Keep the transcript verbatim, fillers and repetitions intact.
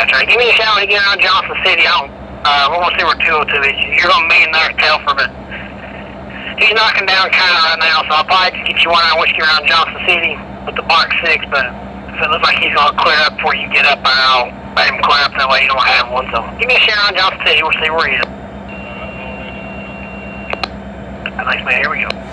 That's right. Give me a shout when you get around Johnson City. I don't, uh, we're going to see where two oh two is. You're going to be in there, Telford, but he's knocking down kind of right now, so I'll probably just get you one out whiskey around Johnson City with the Mark six, but if it looks like he's going to clear up before you get up there, I'll let him clear up that way you don't have one. So give me a shout around Johnson City. We'll see where he is. Thanks, man. Here we go.